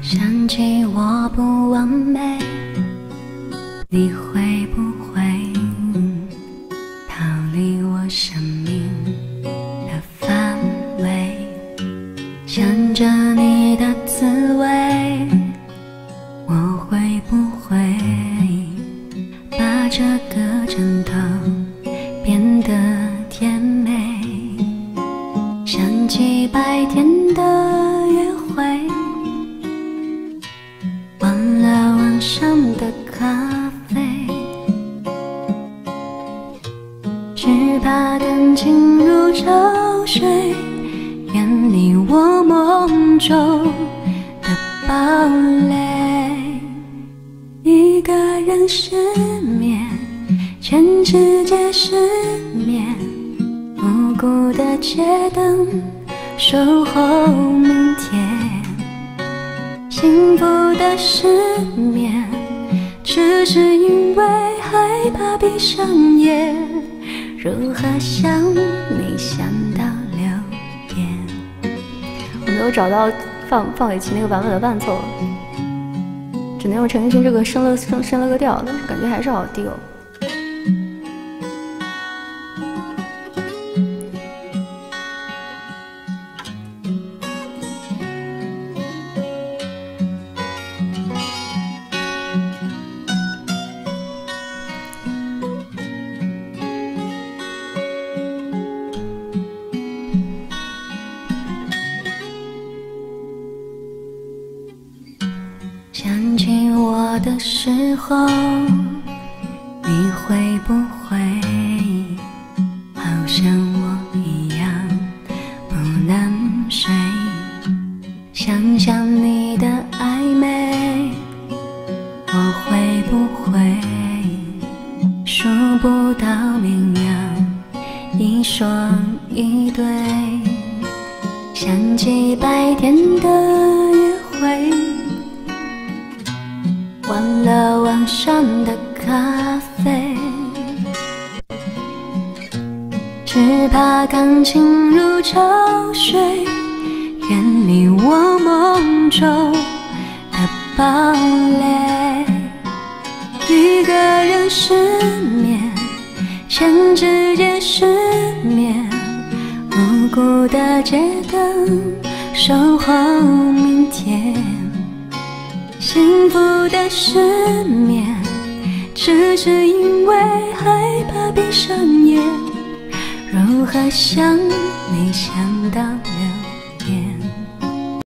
想起我不完美，你会不会逃离我生命的范围？想着你的滋味，我会不会把这个枕头变得甜美？想起白天的约会，忘了晚上的咖啡，只怕感情如潮水，远离我梦中的堡垒。一个人失眠，全世界失眠，无辜的街灯守候明天。幸福的失眠，只是因为害怕闭上眼，如何想你想到6点。我没有找到放给其那个版本的伴奏，只能用陈奕迅这个升了个调，但是感觉还是好低哦。想起我的时候，你会不会好像我一样不能睡？想想你的暧昧，我会不会数不到绵羊一双一对？想起白天的约会，忘了晚上的咖啡，只怕感情如潮水，远离我梦中的堡垒。一个人失眠，全世界失眠，无辜的街灯守候明天。幸福的失眠，只是因为害怕闭上眼，如何想你想到